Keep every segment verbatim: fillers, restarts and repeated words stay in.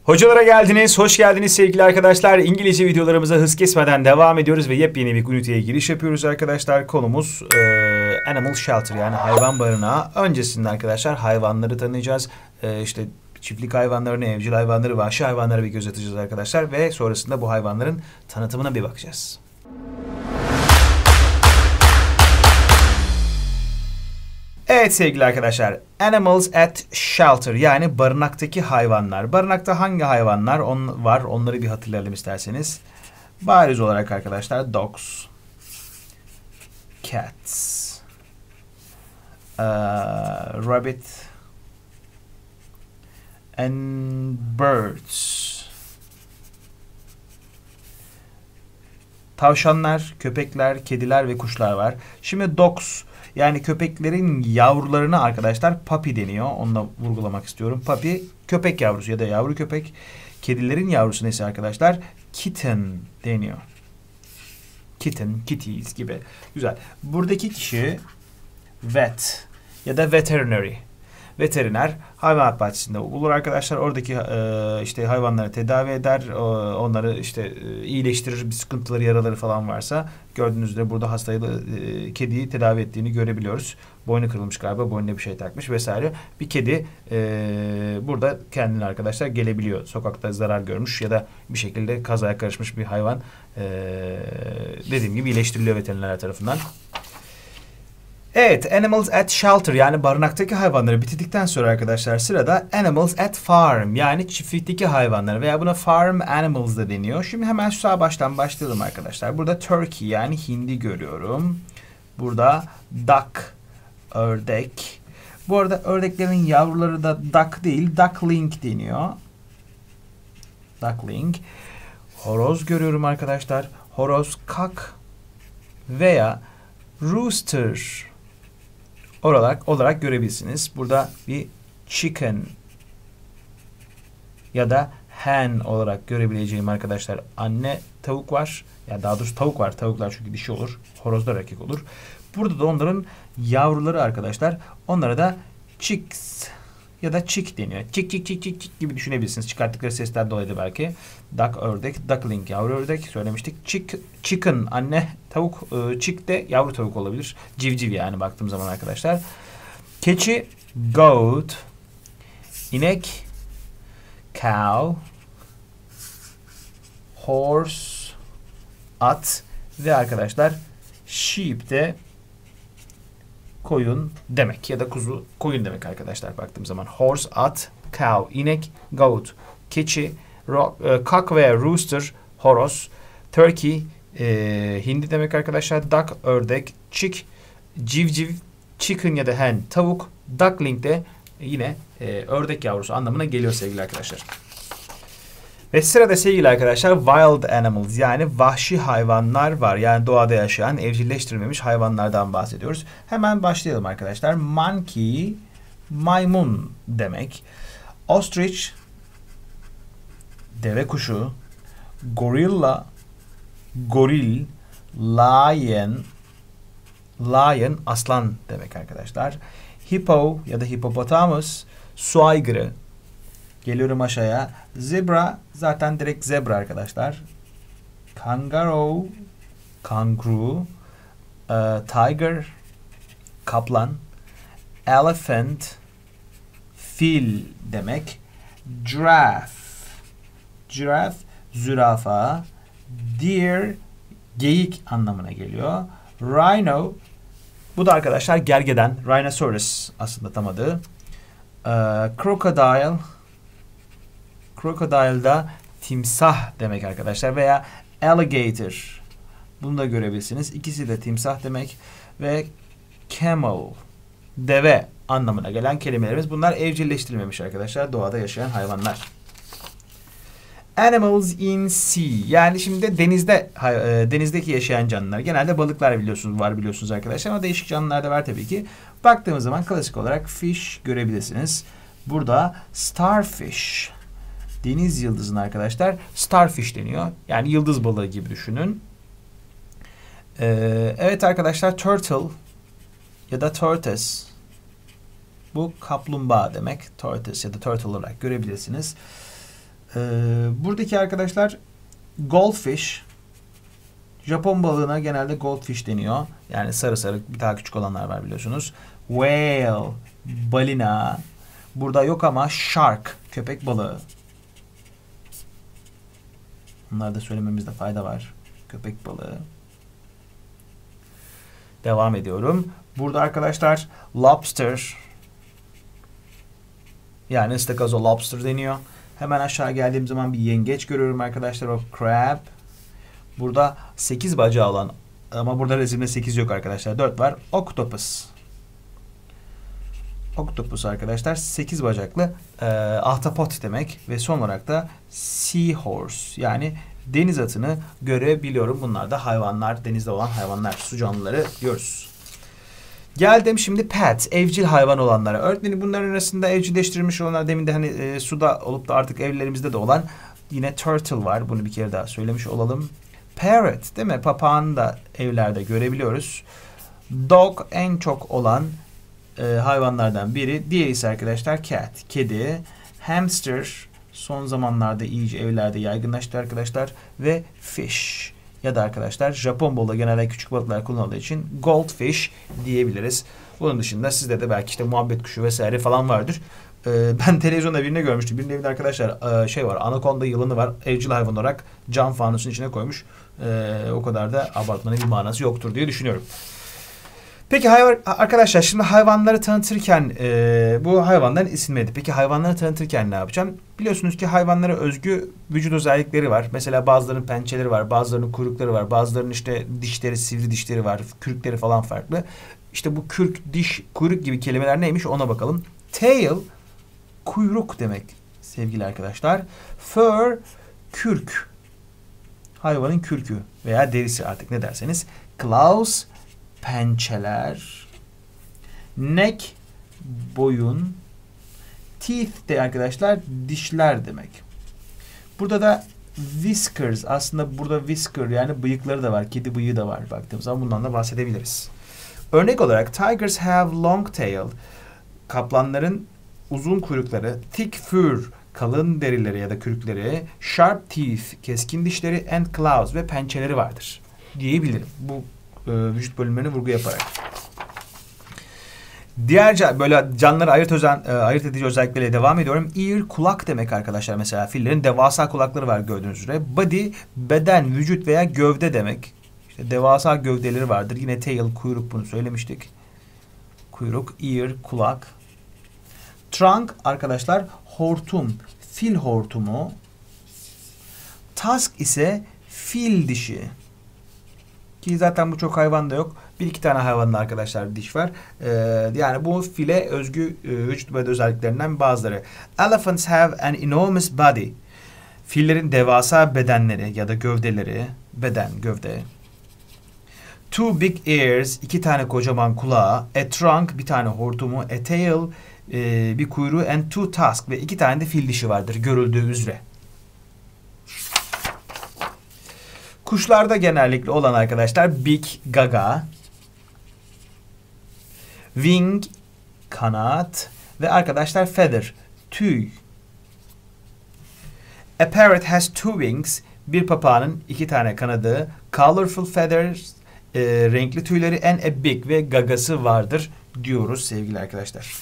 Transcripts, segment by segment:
Hocalara geldiniz, hoş geldiniz sevgili arkadaşlar. İngilizce videolarımıza hız kesmeden devam ediyoruz ve yepyeni bir üniteye giriş yapıyoruz arkadaşlar. Konumuz e, Animal Shelter, yani hayvan barınağı. Öncesinde arkadaşlar hayvanları tanıyacağız. E, işte çiftlik hayvanlarını, evcil hayvanları, vahşi hayvanları bir göz atacağız arkadaşlar. Ve sonrasında bu hayvanların tanıtımına bir bakacağız. Evet sevgili arkadaşlar, Animals at Shelter, yani barınaktaki hayvanlar. Barınakta hangi hayvanlar on, var onları bir hatırlayalım isterseniz. Bariz olarak arkadaşlar dogs, cats, uh, rabbit and birds. Tavşanlar, köpekler, kediler ve kuşlar var. Şimdi dogs, yani köpeklerin yavrularına arkadaşlar puppy deniyor. Onu da vurgulamak istiyorum. Puppy köpek yavrusu ya da yavru köpek. Kedilerin yavrusu ise arkadaşlar kitten deniyor. Kitten, kitties gibi. Güzel. Buradaki kişi vet ya da veterinary. Veteriner hayvanat bahçesinde olur arkadaşlar. Oradaki e, işte hayvanları tedavi eder. E, onları işte e, iyileştirir. Bir sıkıntıları, yaraları falan varsa. Gördüğünüz üzere burada hastayı e, kediyi tedavi ettiğini görebiliyoruz. Boynu kırılmış galiba. Boynuna bir şey takmış vesaire. Bir kedi e, burada kendine arkadaşlar gelebiliyor. Sokakta zarar görmüş ya da bir şekilde kazaya karışmış bir hayvan e, dediğim gibi iyileştiriliyor veterinerler tarafından. Evet, Animals at Shelter, yani barınaktaki hayvanları bitirdikten sonra arkadaşlar sırada Animals at Farm, yani çiftlikteki hayvanlar veya buna Farm Animals da deniyor. Şimdi hemen şu sağ baştan başlayalım arkadaşlar. Burada turkey, yani hindi görüyorum. Burada duck, ördek. Bu arada ördeklerin yavruları da duck değil, duckling deniyor. Duckling. Horoz görüyorum arkadaşlar. Horoz, cock veya rooster olarak, olarak görebilirsiniz. Burada bir chicken ya da hen olarak görebileceğim arkadaşlar anne tavuk var. Ya yani daha doğrusu tavuk var. Tavuklar çünkü dişi olur. Horozlar erkek olur. Burada da onların yavruları arkadaşlar. Onlara da chicks ya da chick deniyor. Chick chick chick chick chick gibi düşünebilirsiniz. Çıkarttıkları sesler dolayı belki. Duck ördek, duckling yavru ördek söylemiştik. Chick, chicken anne tavuk, chick de yavru tavuk olabilir. Civciv yani baktığım zaman arkadaşlar. Keçi goat, inek cow, horse at ve arkadaşlar sheep de koyun demek ya da kuzu, koyun demek arkadaşlar baktığım zaman. Horse, at, cow, inek, goat, keçi, rock, e, cock veya rooster, horoz, turkey, e, hindi demek arkadaşlar. Duck, ördek, chick, civciv, chicken ya da hen, tavuk, duckling de yine e, ördek yavrusu anlamına geliyor sevgili arkadaşlar. Ve sırada sevgili arkadaşlar wild animals, yani vahşi hayvanlar var. Yani doğada yaşayan, evcilleştirilmemiş hayvanlardan bahsediyoruz. Hemen başlayalım arkadaşlar. Monkey, maymun demek. Ostrich, deve kuşu. Gorilla, goril. Lion, lion, aslan demek arkadaşlar. Hippo ya da hippopotamus, su aygırı. Geliyorum aşağıya. Zebra, zaten direkt zebra arkadaşlar. Kangaroo, kangaroo. Uh, tiger, kaplan. Elephant, fil demek. Giraffe, giraffe, zürafa. Deer, geyik anlamına geliyor. Rhino, bu da arkadaşlar gergedan. Rhinoceros aslında tam adı. Uh, crocodile, Crocodile da timsah demek arkadaşlar veya alligator. Bunu da görebilirsiniz. İkisi de timsah demek ve camel, deve anlamına gelen kelimelerimiz. Bunlar evcilleştirilmemiş arkadaşlar. Doğada yaşayan hayvanlar. Animals in sea, yani şimdi denizde denizdeki yaşayan canlılar. Genelde balıklar biliyorsunuz var biliyorsunuz arkadaşlar ama değişik canlılar da var tabii ki. Baktığımız zaman klasik olarak fish görebilirsiniz. Burada starfish, deniz yıldızına arkadaşlar starfish deniyor. Yani yıldız balığı gibi düşünün. Ee, evet arkadaşlar turtle ya da tortoise. Bu kaplumbağa demek. Tortoise ya da turtle olarak görebilirsiniz. Ee, buradaki arkadaşlar goldfish. Japon balığına genelde goldfish deniyor. Yani sarı sarı, bir daha küçük olanlar var biliyorsunuz. Whale, balina. Burada yok ama shark, köpek balığı. Bunları da söylememizde fayda var. Köpek balığı. Devam ediyorum. Burada arkadaşlar lobster. Yani ıstakazo lobster deniyor. Hemen aşağı geldiğim zaman bir yengeç görüyorum arkadaşlar. O crab. Burada sekiz bacağı olan, ama burada resimde sekiz yok arkadaşlar. dört var. Octopus. Octopus arkadaşlar sekiz bacaklı e, ahtapot demek. Ve son olarak da seahorse, yani deniz atını görebiliyorum. Bunlar da hayvanlar, denizde olan hayvanlar, su canlıları diyoruz. Geldim şimdi pet, evcil hayvan olanlara. Öğretmenim bunların arasında evcilleştirilmiş olanlar, demin de hani e, suda olup da artık evlerimizde de olan yine turtle var. Bunu bir kere daha söylemiş olalım. Parrot değil mi? Papağanı da evlerde görebiliyoruz. Dog en çok olan e, hayvanlardan biri. Diğeri ise arkadaşlar cat, kedi. Hamster son zamanlarda iyice evlerde yaygınlaştı arkadaşlar. Ve fish ya da arkadaşlar Japon balığı genelde küçük balıklar kullanıldığı için goldfish diyebiliriz. Bunun dışında sizde de belki işte muhabbet kuşu vesaire falan vardır. Ee, ben televizyonda birine görmüştüm. Birinin evinde arkadaşlar e, şey var, anakonda yılanı var. Evcil hayvan olarak cam fanusun içine koymuş. Ee, o kadar da abartmanın bir manası yoktur diye düşünüyorum. Peki hayvan, arkadaşlar şimdi hayvanları tanıtırken e, bu hayvanların isimleri. Peki hayvanları tanıtırken ne yapacağım? Biliyorsunuz ki hayvanlara özgü vücut özellikleri var. Mesela bazılarının pençeleri var, bazılarının kuyrukları var, bazılarının işte dişleri, sivri dişleri var, kürkleri falan farklı. İşte bu kürk, diş, kuyruk gibi kelimeler neymiş ona bakalım. Tail, kuyruk demek sevgili arkadaşlar. Fur, kürk. Hayvanın kürkü veya derisi artık ne derseniz. Claws, pençeler. Neck, boyun. Teeth de arkadaşlar dişler demek. Burada da whiskers, aslında burada whisker yani bıyıkları da var. Kedi bıyığı da var baktığımız zaman, bundan da bahsedebiliriz. Örnek olarak tigers have long tail. Kaplanların uzun kuyrukları, thick fur, kalın derileri ya da kürkleri, sharp teeth, keskin dişleri and claws ve pençeleri vardır diyebilirim. Bu e, vücut bölümlerini vurgu yaparak. Diğer böyle canlıları ayırt, özen, e, ayırt edici özellikleriyle devam ediyorum. Ear, kulak demek arkadaşlar. Mesela fillerin devasa kulakları var gördüğünüz üzere. Body, beden, vücut veya gövde demek. İşte devasa gövdeleri vardır. Yine tail, kuyruk, bunu söylemiştik. Kuyruk, ear, kulak. Trunk arkadaşlar hortum, fil hortumu. Tusk ise fil dişi. Ki zaten bu çok hayvanda yok. Bir iki tane hayvanda arkadaşlar diş var. Ee, yani bu file özgü e, vücut özelliklerinden bazıları. Elephants have an enormous body. Fillerin devasa bedenleri ya da gövdeleri. Beden, gövde. Two big ears, iki tane kocaman kulağı. A trunk, bir tane hortumu. A tail, e, bir kuyruğu. And two tusks, ve iki tane de fil dişi vardır görüldüğü üzere. Kuşlarda genellikle olan arkadaşlar beak, gaga, wing, kanat ve arkadaşlar feather, tüy. A parrot has two wings, bir papağanın iki tane kanadı, colorful feathers, e, renkli tüyleri, and a beak, ve gagası vardır diyoruz sevgili arkadaşlar.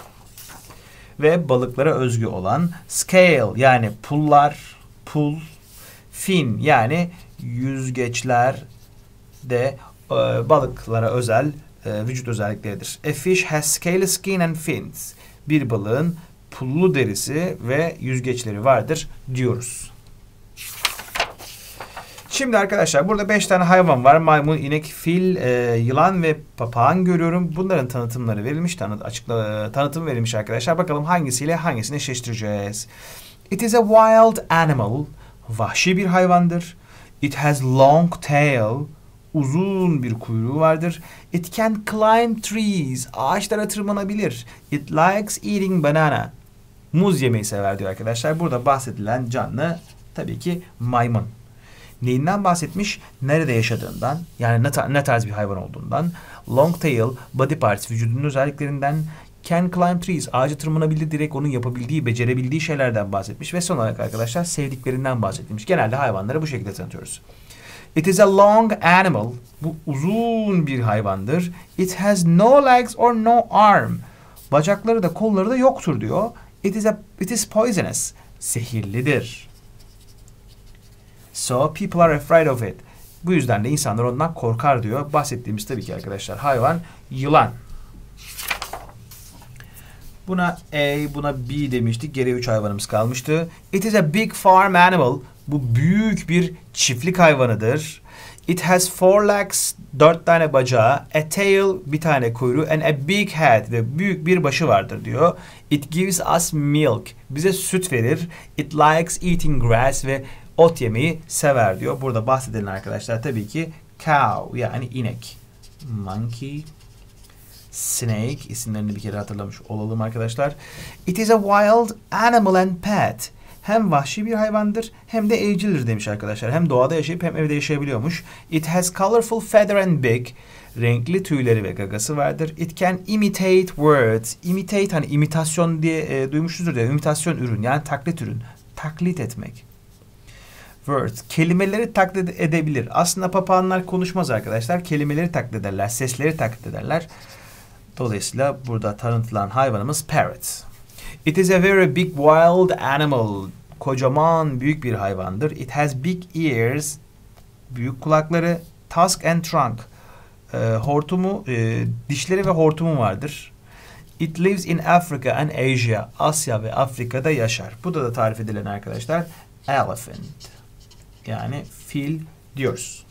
Ve balıklara özgü olan scale, yani pullar, pul, fin, yani yüzgeçler de e, balıklara özel e, vücut özellikleridir. A fish has scaly skin and fins. Bir balığın pullu derisi ve yüzgeçleri vardır diyoruz. Şimdi arkadaşlar burada beş tane hayvan var. Maymun, inek, fil, e, yılan ve papağan görüyorum. Bunların tanıtımları verilmiş, tanıt, açıkla, tanıtım verilmiş arkadaşlar. Bakalım hangisiyle hangisini eşleştireceğiz. It is a wild animal. Vahşi bir hayvandır. It has long tail. Uzun bir kuyruğu vardır. It can climb trees. Ağaçlara tırmanabilir. It likes eating banana. Muz yemeyi sever diyor arkadaşlar. Burada bahsedilen canlı tabii ki maymun. Neyinden bahsetmiş? Nerede yaşadığından, yani ne, ta ne tarz bir hayvan olduğundan. Long tail, body parts, vücudunun özelliklerinden. can climb trees. Ağaca tırmanabilir, direkt onun yapabildiği, becerebildiği şeylerden bahsetmiş. Ve son olarak arkadaşlar sevdiklerinden bahsetmiş. Genelde hayvanları bu şekilde tanıtıyoruz. It is a long animal. Bu uzun bir hayvandır. It has no legs or no arm. Bacakları da kolları da yoktur diyor. It is a it is poisonous. Zehirlidir. So people are afraid of it. Bu yüzden de insanlar ondan korkar diyor. Bahsettiğimiz tabii ki arkadaşlar hayvan yılan. Buna A, buna B demiştik. Geriye üç hayvanımız kalmıştı. It is a big farm animal. Bu büyük bir çiftlik hayvanıdır. It has four legs, dört tane bacağı, a tail, bir tane kuyruğu, and a big head, ve büyük bir başı vardır diyor. It gives us milk. Bize süt verir. It likes eating grass, ve ot yemeyi sever diyor. Burada bahsedilen arkadaşlar tabii ki cow, yani inek. Monkey, snake, isimlerini bir kere hatırlamış olalım arkadaşlar. It is a wild animal and pet. Hem vahşi bir hayvandır hem de evcildir demiş arkadaşlar. Hem doğada yaşayıp hem evde yaşayabiliyormuş. It has colorful feather and beak. Renkli tüyleri ve gagası vardır. It can imitate words. Imitate, hani imitasyon diye e, duymuşuzdur ya. İmitasyon ürün, yani taklit ürün. Taklit etmek. Words. Kelimeleri taklit edebilir. Aslında papağanlar konuşmaz arkadaşlar. Kelimeleri taklit ederler. Sesleri taklit ederler. Dolayısıyla burada tanıtılan hayvanımız parrot. It is a very big wild animal. Kocaman büyük bir hayvandır. It has big ears. Büyük kulakları. Tusk and trunk. E, hortumu, e, dişleri ve hortumu vardır. It lives in Africa and Asia. Asya ve Afrika'da yaşar. Bu da da tarif edilen arkadaşlar elephant. Yani fil diyoruz.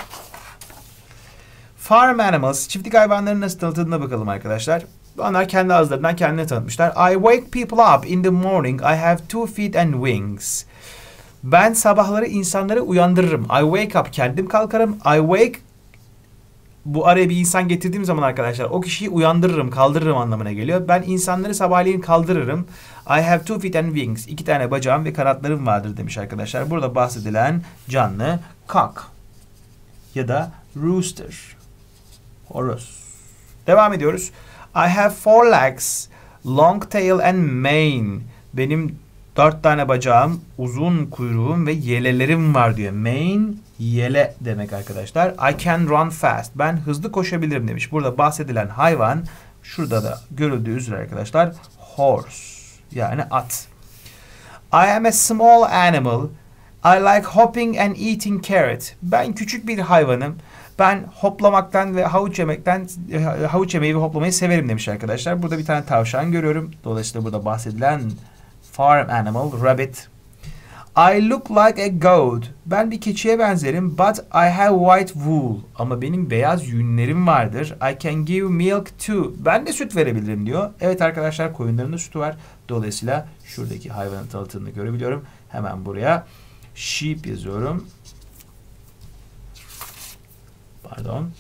Farm animals, çiftlik hayvanlarının nasıl tanıtıldığına bakalım arkadaşlar. Onlar kendi ağızlarından kendini tanıtmışlar. I wake people up in the morning. I have two feet and wings. Ben sabahları insanları uyandırırım. I wake up, kendim kalkarım. I wake, bu araya bir insan getirdiğim zaman arkadaşlar o kişiyi uyandırırım, kaldırırım anlamına geliyor. Ben insanları sabahleyin kaldırırım. I have two feet and wings. İki tane bacağım ve kanatlarım vardır demiş arkadaşlar. Burada bahsedilen canlı cock ya da rooster. Horus. Devam ediyoruz. I have four legs, long tail and mane. Benim dört tane bacağım, uzun kuyruğum ve yelelerim var diyor. Mane, yele demek arkadaşlar. I can run fast. Ben hızlı koşabilirim demiş. Burada bahsedilen hayvan, şurada da görüldüğü üzere arkadaşlar, horse. Yani at. I am a small animal. I like hopping and eating carrot. Ben küçük bir hayvanım. Ben hoplamaktan ve havuç yemekten, havuç yemeyi ve hoplamayı severim demiş arkadaşlar. Burada bir tane tavşan görüyorum. Dolayısıyla burada bahsedilen farm animal, rabbit. I look like a goat. Ben bir keçiye benzerim. But I have white wool. Ama benim beyaz yünlerim vardır. I can give milk too. Ben de süt verebilirim diyor. Evet arkadaşlar, koyunların da sütü var. Dolayısıyla şuradaki hayvanın tanıtımını görebiliyorum. Hemen buraya sheep yazıyorum. Pardon.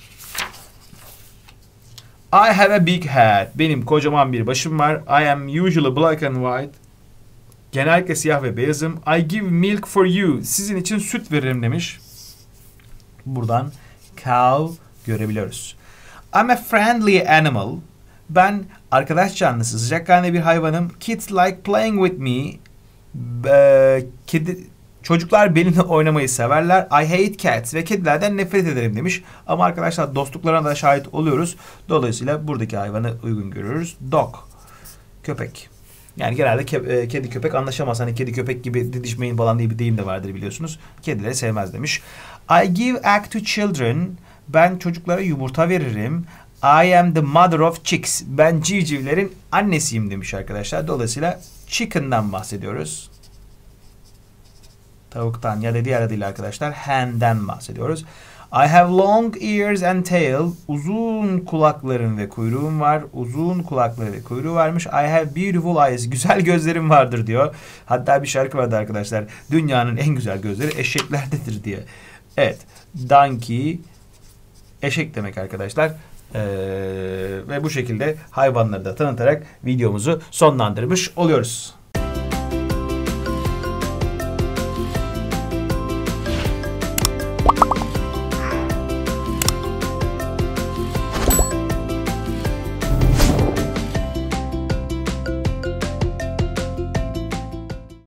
I have a big head. Benim kocaman bir başım var. I am usually black and white. Genellikle siyah ve beyazım. I give milk for you. Sizin için süt veririm demiş. Buradan cow görebiliyoruz. I'm a friendly animal. Ben arkadaş canlısı, sıcakkanlı bir hayvanım. Kids like playing with me. Ee, kedi... Çocuklar benimle oynamayı severler. I hate cats, ve kedilerden nefret ederim demiş. Ama arkadaşlar dostluklarına da şahit oluyoruz. Dolayısıyla buradaki hayvanı uygun görüyoruz. Dog, köpek. Yani genelde ke kedi köpek anlaşamaz. Hani kedi köpek gibi didişmeyin falan diye bir deyim de vardır biliyorsunuz. Kedileri sevmez demiş. I give egg to children. Ben çocuklara yumurta veririm. I am the mother of chicks. Ben civcivlerin annesiyim demiş arkadaşlar. Dolayısıyla chicken'dan bahsediyoruz. Tavuktan ya da diğer adıyla arkadaşlar hen'den bahsediyoruz. I have long ears and tail. Uzun kulaklarım ve kuyruğum var. Uzun kulakları ve kuyruğu varmış. I have beautiful eyes. Güzel gözlerim vardır diyor. Hatta bir şarkı vardı arkadaşlar. Dünyanın en güzel gözleri eşeklerdedir diye. Evet. Donkey eşek demek arkadaşlar. Ee, ve bu şekilde hayvanları da tanıtarak videomuzu sonlandırmış oluyoruz.